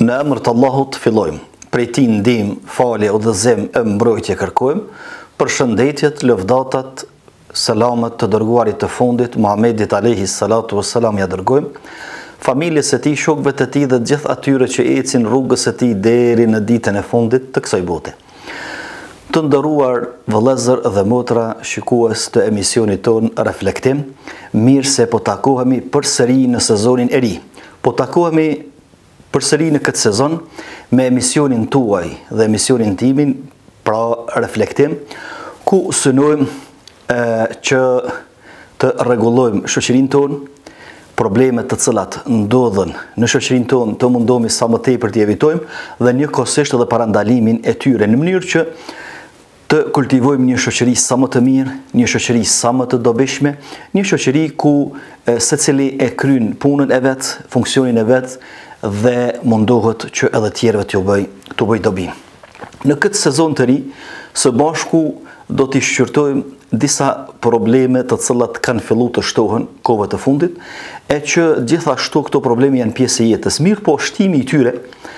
Në emër të Allahut fillojmë. Prej Tij ndihmë, falje, udhëzim e mbrojtje kërkojmë. Përshëndetjet, lëvdatat, selamet të dërguarit të fundit, Muhamedit alayhi salatu wassalam ja dërgojmë. Familjes së tij, shokëve të tij dhe të gjithë atyre që ecin rrugës së tij deri në ditën e fundit të kësaj bote. Të nderuar vëllezër dhe motra, shikues të emisionit ton Reflektim, mirë se po takohemi përsëri në sezonin e ri. Po takohemi përsëri në këtë sezon me emisionin tuaj dhe emisionin timin, pra Reflektim, ku synojmë që të rregullojmë shoqërinë tonë, problemet të cilat ndodhen në shoqërinë tonë të mundohemi sa më tepër të evitojmë dhe njëkohësisht edhe parandalimin e tyre në mënyrë që të kultivojmë një shoqëri sa më të mirë, një shoqëri sa më të dobishme, një shoqëri ku secili e kryen punën e vet, funksionin e vet dhe mundohet që edhe tjerëve t'u bëj dobi. Në këtë sezon të ri, së bashku do t'i shqyrtojmë disa probleme të cilat kanë filluar të shtohen kohëve të fundit, e që gjithashtu këto probleme janë pjesë e jetës. Mirë po shtimi i tyre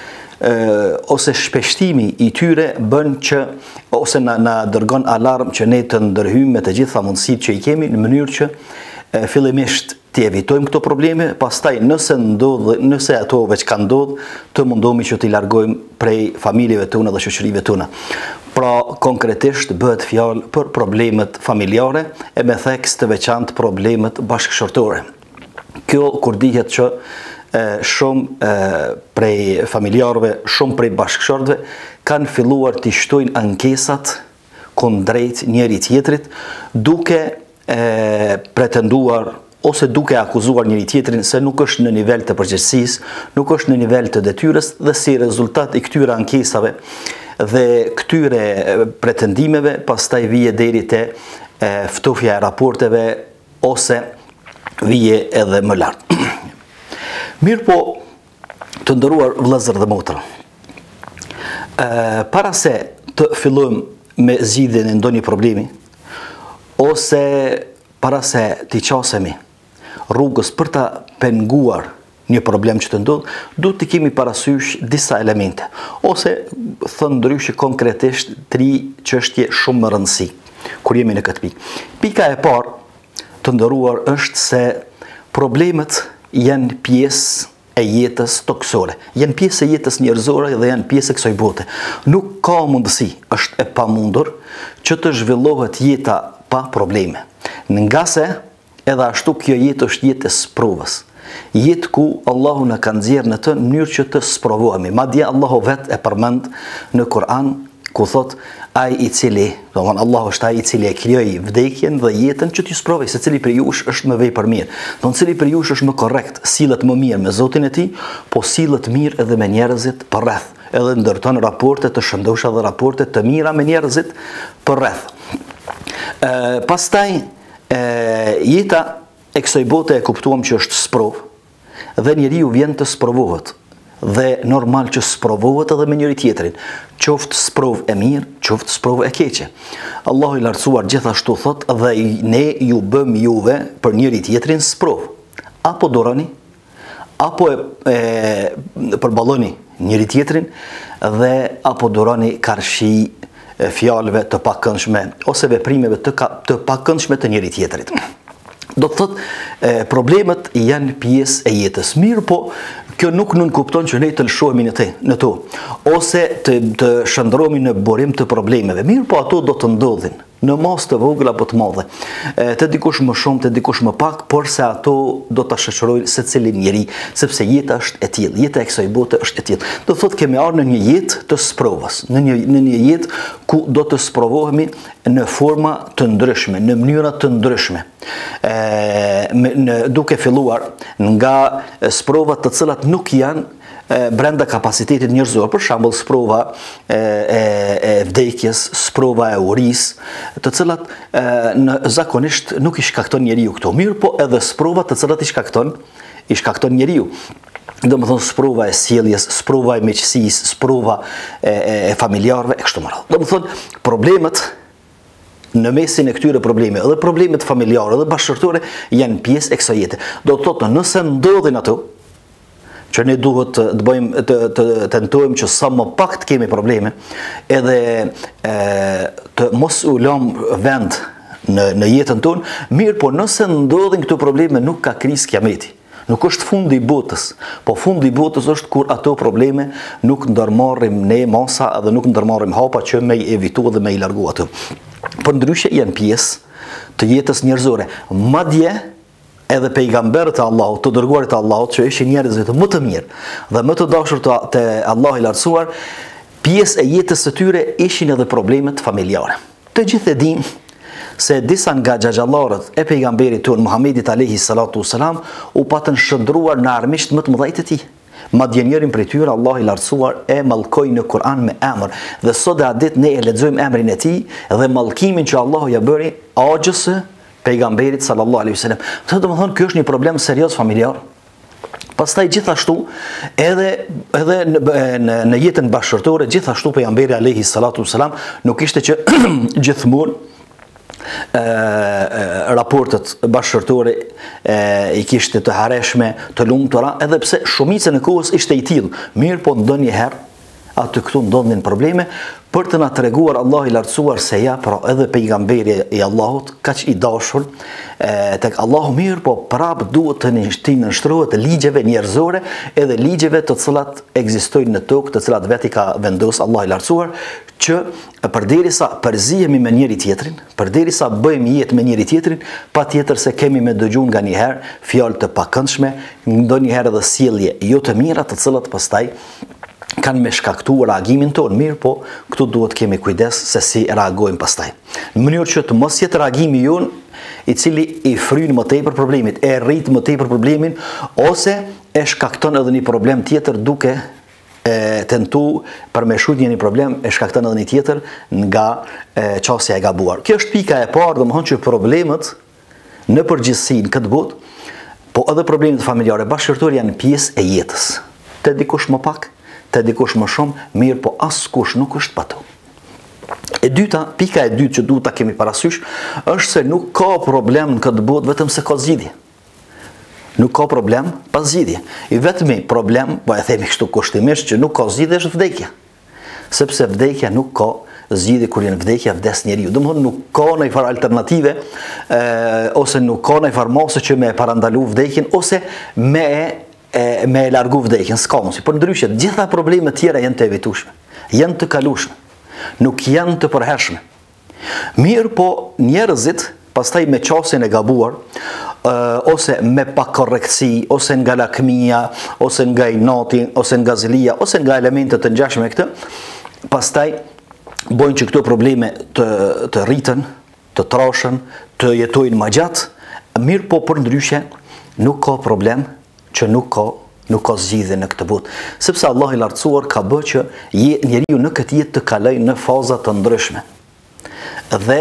ose shpeshtimi i tyre bën që ose na dërgon alarm që ne të ndërhyjmë me të gjitha mundësitë që i kemi në mënyrë që fillimisht të evitojmë këto probleme, pastaj nëse ato veç kanë ndodhur, të mundohemi që t'i largojmë prej familjeve tona dhe shoqërive tona. Pra konkretisht bëhet fjalë për problemet familjare e me theks të veçantë problemet bashkëshortore. Kjo kur dihet që shumë prej familjarëve, shumë prej bashkëshortëve kanë filluar të shtojnë ankesat kundrejt njëri tjetrit, duke pretenduar ose duke akuzuar njëri tjetrin se nuk është në nivel të përgjegjësisë, nuk është në nivel të detyrës dhe si rezultat i këtyre ankesave dhe këtyre pretendimeve pastaj vije deri te ftofja e raporteve ose vije edhe më lart. Mirë po, të nderuar vëllezër dhe motra, para se të fillojmë me zgjidhjen e ndonjë problemi, ose para se t'i qasemi rrugës për ta penguar një problem që të ndodh, duhet të kemi parasysh disa elemente, ose thënë ndryshe konkretisht 3 çështje shumë më rëndësi kur jemi në këtë pikë. Pika e parë, të nderuar, është se problemet janë pjesë e jetës toksore, janë pjesë e jetës njerëzore dhe janë pjesë e kësaj bote. Nuk ka mundësi, është e pamundur që të zhvillohet jeta pa probleme. Nga se edhe ashtu kjo jetë është jetë e sprovës. Jetë ku Allahu na ka nxjerrë në të mënyrë që të sprovohemi. Madje Allahu vetë e përmend në Kur'an ku thot ai i cili, domthon Allahu është ai i cili e krijoi vdekjen dhe jetën që t'ju sprovoj se cili prej jush është më vepër mirë. Domthon cili prej jush është më korrekt, sillet më mirë me Zotin e tij, po sillet mirë edhe me njerëzit përreth, edhe ndërton raporte të shëndosha dhe raporte të mira me njerëzit përreth. Pastaj jeta e kësaj bote e kuptuam që është sprovë dhe njeriu vjen të sprovohet. Dhe normal që sprovohet edhe me njëri tjetrin, qoftë sprovë e mirë, qoftë sprovë e keqe. Allahu i lartësuar gjithashtu thot dhe ne ju bëm juve për njëri tjetrin sprovë. Apo doroni, apo përballoni njëri tjetrin dhe apo doroni karshi fjalëve të pakëndshme ose veprimeve të pakëndshme të njëri tjetrit. Do të thotë problemet janë pjesë e jetës. Mirë po, kjo nuk nënkupton që ne të lëshohemi në to, ose të shndrohemi në burim të problemeve. Mirë po, ato do të ndodhin në masë të vogla apo të mëdha, të dikush më shumë, të dikush më pak, por se ato do ta shoqërojnë secilin njeri, sepse jeta është e tillë, jeta e kësaj bote është e tillë. Do thotë kemi ardhur në një jetë të sprovës, në një jetë ku do të sprovohemi në forma të ndryshme, në mënyra të ndryshme. Duke filluar nga sprovat të cilat nuk janë brenda kapacitetit njerëzor, për shembull sprova e vdekjes, sprova e urisë, të cilat zakonisht nuk i shkakton njeriu këto. Mirë po edhe sprova të cilat i shkakton njeriu. Domethënë sprova e sjelljes, sprova e miqësisë, sprova e familjarëve e kështu me radhë. Domethënë problemet në mesin e këtyre probleme, edhe problemet familjare, edhe bashkëshortore janë pjesë e kësaj jete. Do të thotë nëse ndodhin ato që ne duhet të bëjmë të tentojmë që sa më pak të kemi probleme, edhe të mos u lëmë vend në jetën tonë, mirë po nëse ndodhin këto probleme nuk ka krizë kiameti. Nuk është fundi i botës, po fundi i botës është kur ato probleme nuk ndërmarrim ne masa edhe nuk ndërmarrim hapa që me i evitu dhe me i largu ato. Për ndryshe janë pjesë të jetës njerëzore. Madje edhe pejgamberët e Allahut, të dërguarit e Allahut, që ishin njerëzit më të mirë dhe më të dashur te Allahu i lartësuar, pjesë e jetës së tyre ishin edhe problemet familjare. Të gjithë e dimë se disa nga xhaxhallarët e pejgamberit tonë Muhamedit alayhi salatu wasalam u patën shndruar në armiqt më të mëdhtë të tij. Madje njërin prej tyre Allahu i lartësuar e mallkoi në Kur'an me emër, dhe sot e ditë ne e lexojmë emrin e tij dhe mallkimin që Allahu ja bëri axhës pejgamberit sallallahu alaihi wasallam. Këtë do të thonë ky është një problem serioz familjar. Pastaj gjithashtu edhe në jetën bashkëtorë gjithashtu pejgamberi alayhi salatu wasalam nuk ishte që gjithmonë raportet bashkëtorë i kishte të hareshme, të lumtura, edhe pse shumica e kohës ishte i tillë. Mirë po ndonjëherë aty këtu ndodhin probleme, për të na treguar Allahu i lartësuar se ja, pra edhe pejgamberi i Allahut kaq i dashur tek Allahu, mirë po prap duhet të nënshtrohet ligjeve njerëzore, edhe ligjeve të cilat ekzistojnë në tokë, të cilat vetë ka vendosur Allahu i lartësuar, që përderisa përzihemi me njëri tjetrin, përderisa bëjmë jetë me njëri tjetrin, patjetër se kemi me dëgjuar nganjëherë fjalë të pakëndshme, ndonjëherë edhe sjellje jo të mira, të cilat pastaj kanë me shkaktuar reagimin tonë. Mirë po këtu duhet kemi kujdes se si reagojmë pastaj, në mënyrë që të mos jetë reagimi jonë i cili i fryn më tepër problemit, e rrit më tepër problemin, ose e shkakton edhe një problem tjetër duke tentu përmeshkruajtje një problem e shkakton edhe një tjetër nga çësia e gabuar. Kjo është pika e parë, domethënë që problemet në përgjithësi në këtë botë, po edhe problemet familjare bashkëtorë janë pjesë e jetës. Te dikush më pak, te dikush më shumë, mirë po askush nuk është pa to. E dyta, pika e dytë që duhet ta kemi parasysh, është se nuk ka problem në këtë botë vetëm se ka zgjidhje. Nuk ka problem pas zgjidhje. I vetmi problem, po e themi kështu kushtimisht, që nuk ka zgjidhje është vdekja. Sepse vdekja nuk ka zgjidhje, kur janë vdekja vdes njeriu. Domthonë nuk ka ndonjë farë alternative ose nuk ka ndonjë farë mosë që me parandalu vdekjen ose me largu vdekjen, s'ka mundsi. Por ndryshe, gjitha problemet tjera janë të evitueshme, janë të kalueshme, nuk janë të përhershme. Mirë po njerëzit pastaj me çësien e gabuar, ose me pakorrektësi, ose nga lakmia, ose nga inati, ose nga zilia, ose nga elemente të ngjashme me këtë, pastaj bojnë që këto probleme të rriten, të trashen, të jetojnë më gjatë. Mirë po për ndryshe nuk ka problem që nuk ka zgjidhje në këtë botë, sepse Allah i lartësuar ka bërë që njeriu në këtë jetë të kalojë në faza të ndryshme. Dhe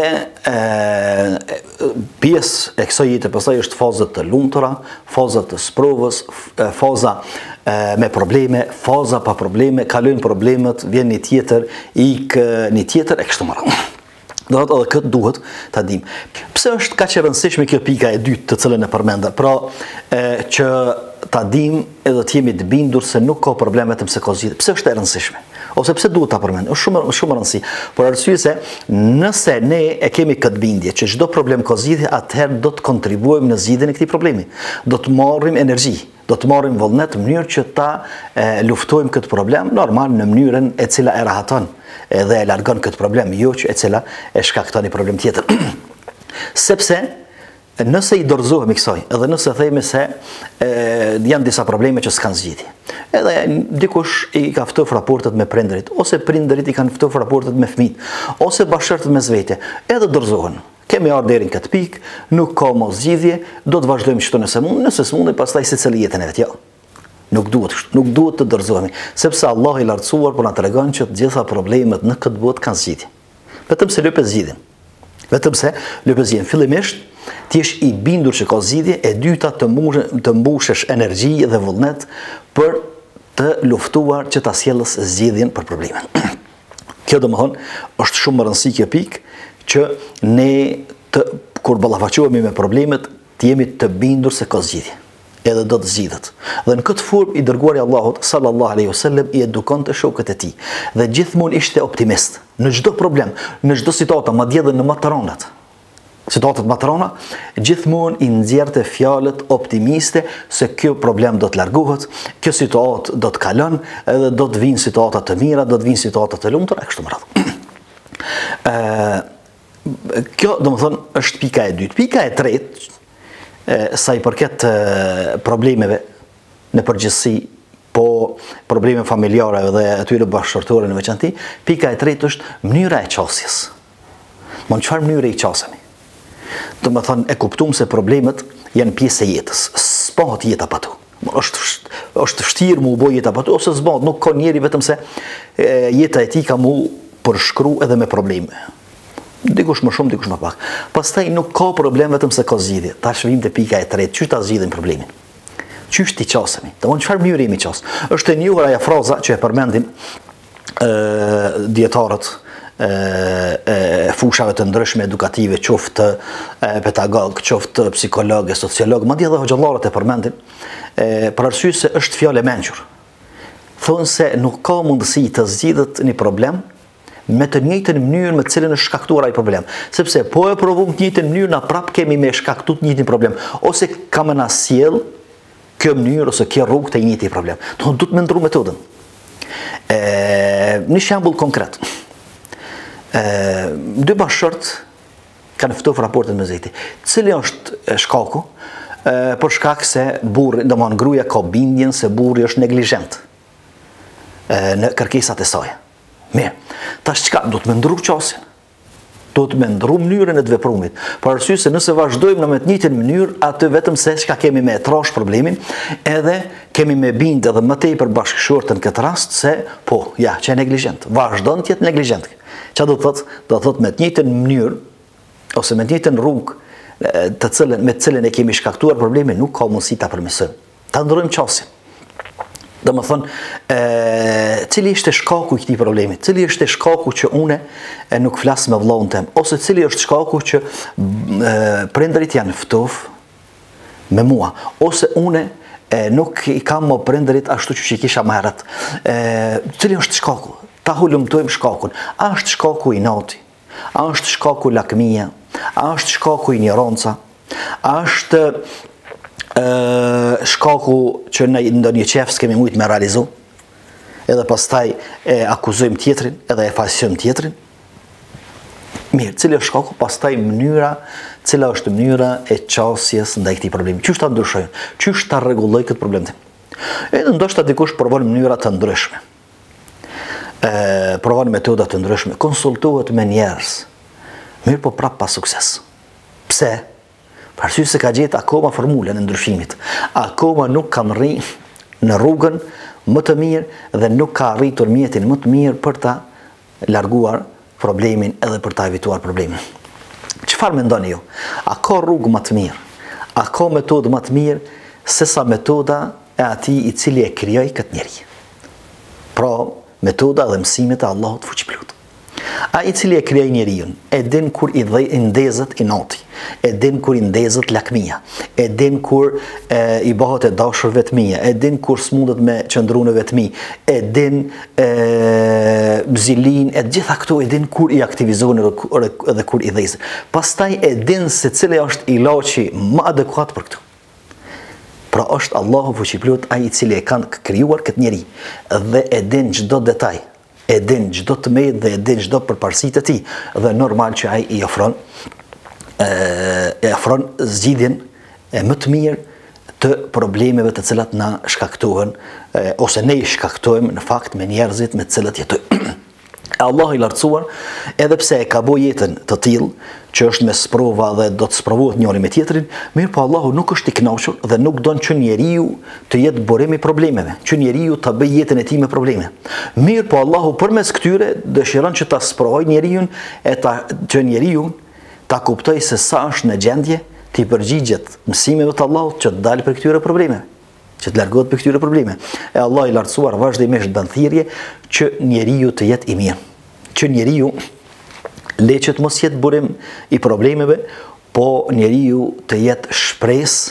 pjesë e kësaj jete pastaj është fazat të lumtura, fazat të sprovës, faza me probleme, faza pa probleme, kalojnë problemet, vjen një tjetër, një tjetër e kështu me radhë. Do të thotë edhe këtë duhet ta dimë. Pse është kaq e rëndësishme kjo pika e dytë të cilën e përmenda? Pra që ta dimë edhe të jemi të bindur se nuk ka problem vetëm se ka zgjidhje. Pse është e rëndësishme? Ose pse duhet ta përmend? Është shumë rëndësi. Por arsye se nëse ne e kemi këtë bindje që çdo problem ka zgjidhje, atëherë do të kontribuojmë në zgjidhjen e këtij problemi. Do të marrim energji, do të marrim vullnet në mënyrë që ta luftojmë këtë problem normal në mënyrën e cila e rahaton edhe e largon këtë problem, jo që e cila e shkakton një problem tjetër. Sepse nëse i dorëzohemi kësaj, edhe nëse themi se janë disa probleme që s'kan zgjidhje, edhe dikush i ka ftofur raportet me prindërit, ose prindërit i kanë ftofur raportet me fëmijët, ose bashkëshortet mes vete, edhe dorëzohen. Kemi ardhur deri në këtë pikë, nuk ka më zgjidhje, do të vazhdojmë kështu nëse s'mundem, pastaj secili jetën e vet. Jo. Nuk duhet të dorëzohemi, sepse Allah i lartësuar po na tregon që të gjitha problemet në këtë botë kanë zgjidhje. Vetëm se lëpë zgjidhen. Vetëm se lëpë zgjidhen. Fillimisht ti je i bindur që ka zgjidhje, e dyta të mbushesh energji dhe vullnet për të luftuar që ta sjellësh zgjidhjen për problemin. Kjo domethënë është shumë e rëndësishme kjo pikë që ne kur ballafaqohemi me problemet të jemi të bindur se ka zgjidhje. edhe do të zgjidhet. Dhe në këtë formë i dërguari Allahut sallallahu alaihi wasallam i edukonte shokët e tij dhe gjithmonë ishte optimist në çdo problem, në çdo situatë, madje edhe në më të rëndat. Situatat më të rënda, gjithmonë i nxjerrte fjalët optimiste se kjo problem do të largohet, kjo situatë do të kalon, edhe do të vinë situata të mira, do të vinë situata të lumtura e kështu me radhë. Kjo, domethënë, është pika e dytë. Pika e tretë, sa i përket problemeve në përgjithësi, po probleme familjare dhe atyre bashkëshortore në veçanti, pika e tretë është mënyra e qasjes. Në çfarë mënyre i qasemi? Do të thonë, e kuptuam se problemet janë pjesë e jetës. S'pahet jeta pa to. Është vështirë mu bë jeta pa to, ose s'bëhet, nuk ka njeri vetëm se jeta e tij ka mu përshkru edhe me probleme. Dikush më shumë, dikush më pak. Pastaj nuk ka problem vetëm se ka zgjidhje. Tash vim te pika e tretë, çu ta zgjidhim problemin. Çysh ti qasemi? Domthon çfarë mënyre jemi qas? Është e njohur ajo fraza që e përmendin dietarët fushave të ndryshme edukative, qoftë pedagog, qoftë psikolog, sociolog, madje edhe hoxhallarët e përmendin, për arsye se është fjalë e mençur. Thonë se nuk ka mundësi të zgjidhet një problem me të njëjtën mënyrë me të cilën është shkaktuar ai problem, sepse po e provojmë të njëjtën mënyrë, na prap kemi me shkaktuar të njëjtin problem, ose ka më na sjell kjo mënyrë ose kjo rrugë të njëjtit problem. Do të më ndru metodën. Një shembull konkret. Dy bashkëshort kanë ftuar raportet me zeti. Cili është shkaku? Për shkak se burri, domthon gruaja ka bindjen se burri është neglizhent në kërkesat e saj. Mirë. Tash çka do të më ndru qasjen? Do të më ndru mënyrën e të veprumit. Për arsye se nëse vazhdojmë në të njëjtën mënyrë, atë vetëm se çka kemi me trash problemin, edhe kemi me bind edhe më tepër bashkëshortën këtë rast se po, ja, që e neglizhent. Vazhdon të jetë neglizhent. Çfarë do të thotë? Do të thotë me të njëjtën mënyrë ose me të njëjtën rrugë me të cilën e kemi shkaktuar problemin, nuk ka mundësi ta përmirësojmë. Ta ndrojmë qasjen. Domethënë, cili është shkaku i këtij problemi? Cili është shkaku që unë nuk flas me vllahun tim, ose cili është shkaku që prindërit janë ftoftë me mua, ose unë nuk i kam më prindërit ashtu që i kisha më herët. Cili është shkaku? Ta hulumtojmë shkakun. A është shkaku i nati? A është shkaku lakmia? A është shkaku i ignoranca? A është shkaku që në ndonjë qef s'kemi mujt me realizu? Edhe pastaj e akuzojmë tjetrin, edhe e falsojmë tjetrin? Mirë, cili është shkaku? Pastaj cila është mënyra e qasjes ndaj këtij problemi? Çu ta ndryshojmë? Çu ta rregulloj këtë problem? Edhe ndoshta dikush provon mënyra të ndryshme. Provon metoda të ndryshme, konsultohet me njerëz, mirë po prap pa sukses. Pse? Për arsye se ka gjetë akoma formulën e ndryshimit, akoma nuk ka rri në rrugën më të mirë dhe nuk ka arritur mjetin më të mirë për ta larguar problemin edhe për ta evituar problemin. Çfarë mendoni ju? A ka rrugë më të mirë? A ka metodë më të mirë se sa metoda e atij i cili e krijoi këtë njerëz? Pra, metoda dhe mësimet e Allahut fuqiplot. Ai i cili e krijoi njeriu, e din kur i ndezet i nati, e din kur i ndezet lakmia, e din kur i bëhet e dashur vetmia, e din kur smundet me qëndru në vetmi, e din bzilin, e gjitha këto e din kur i aktivizohen edhe kur i dhezet. Pastaj e din se cili është ilaçi më adekuat për këtu. Pra është Allahu fuqiplot ai i cili e kanë krijuar këtë njeri dhe e din çdo detaj, e din çdo tmerr dhe e din çdo përparësitë e tij dhe normal që ai i ofron zgjidhjen e më të mirë të problemeve të cilat na shkaktohen ose ne i shkaktojmë në fakt me njerëzit me të cilët jetojmë. Allah i lartësuar, edhe pse e ka bo jetën të tillë, që është me sprova dhe do të sprovohet njëri me tjetrin, mirë po Allahu nuk është i kënaqur dhe nuk don që njeriu të jetë burim i problemeve, që njeriu ta bëjë jetën e tij me probleme. Mirë po Allahu përmes këtyre dëshiron që ta sprovojë njeriu që njeriu ta kuptoj se sa është në gjendje të përgjigjet mësimeve të Allahut që të dalë për këtyre probleme, që të largohet për këtyre probleme. E Allah i lartësuar vazhdimisht bën thirrje që njeriu të jetë i mirë, që njeriu le që të mos jetë burim i problemeve, po njeriu të jetë shpresë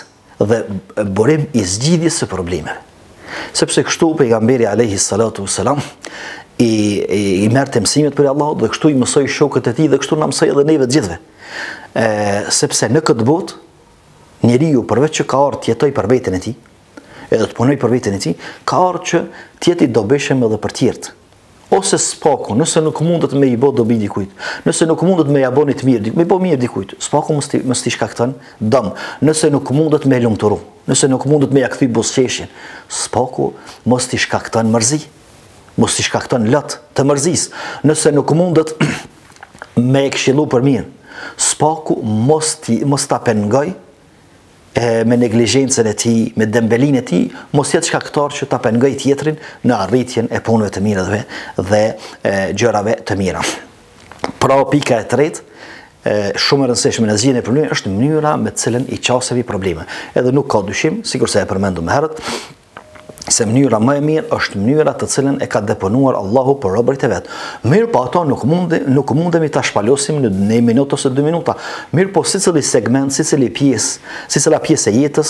dhe burim i zgjidhjes së problemeve. Sepse kështu pejgamberi alayhi salatu wassalam i merrte mësimet për Allahut dhe kështu i mësoi shokët e tij dhe kështu na mësoi edhe neve të gjithëve. Sepse në këtë botë njeriu përveç që ka ardhur të jetojë për veten e tij, edhe të punojë për veten e tij, ka ardhur që të jetë i dobishëm edhe për tjerët. Ose spaku, nëse nuk mundet me i bë dobi dikujt, nëse nuk mundet me ja bëni të mirë, me bë mirë dikujt, spaku mos t'i shkakton dëm, nëse nuk mundet me lumturu, nëse nuk mundet me ja kthy buzëqeshin, spaku mos t'i shkakton mërzi, mos t'i shkakton lot të mërzisë, nëse nuk mundet me e këshillu për mirë, spaku mos ta pengoj me neglizhencën e tij, me dembelin e tij, mos jetë shkaktar që ta pengoj tjetrin në arritjen e punëve të mira dhe gjërave të mira. Pra pika e tretë, shumë e rëndësishme në zgjidhjen e problemeve është mënyra me të cilën i qasevi probleme. Edhe nuk ka dyshim, sikurse e përmendëm më herët, se mënyra më e mirë është mënyra të cilën e ka deponuar Allahu për robërit e vet. Mirë po ato nuk mundemi ta shpalosim në 1 minutë ose 2 minuta. Mirë po sicili segment, sicila pjesë e jetës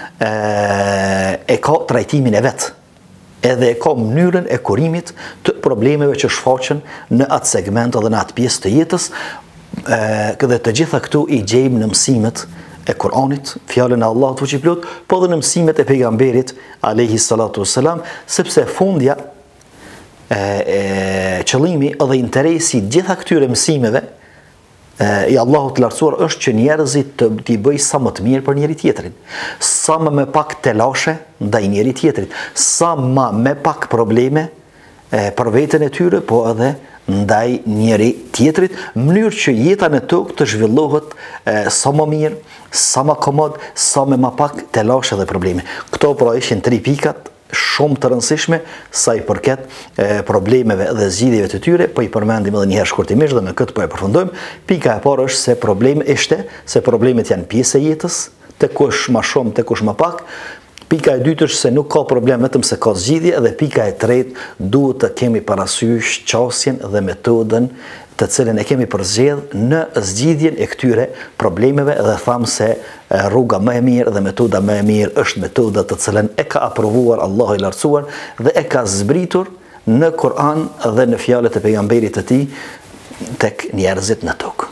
e ka trajtimin e vet. Edhe e ka mënyrën e kurimit të problemeve që shfaqen në atë segment dhe në atë pjesë të jetës. Dhe të gjitha këtu i gjejmë në mësimet e Kur'anit, fjalën e Allahut fuqiplot, po dhe në mësimet e pejgamberit alayhi salatu wassalam, sepse fundja qëllimi dhe interesi gjitha këtyre mësimeve i Allahut të lartësuar është që njerëzit t'i bëjnë sa më të mirë për njëri tjetrin, sa më me pak telashe ndaj njëri tjetrit, sa më me pak probleme për veten e tyre, po edhe ndaj njëri tjetrit, mënyrë që jeta në tokë të zhvillohet sa më mirë, sa më komod, sa me më pak telashe dhe probleme. Këto pra ishin 3 pikat shumë të rëndësishme sa i përket problemeve dhe zgjidhjeve të tyre, po i përmendim edhe një herë shkurtimisht dhe me këtë po e përfundojmë. Pika e parë është se problemet janë pjesë e jetës, tek kush më shumë, tek kush më pak. Pika e dytë është se nuk ka problem vetëm se ka zgjidhje, dhe pika e tretë duhet të kemi parasysh qasjen dhe metodën të cilën e kemi përzgjedh në zgjidhjen e këtyre problemeve, dhe thamë se rruga më e mirë dhe metoda më e mirë është metoda të cilën e ka aprovuar Allahu i lartësuar dhe e ka zbritur në Kur'an dhe në fjalët e pejgamberit të tij tek njerëzit në tokë.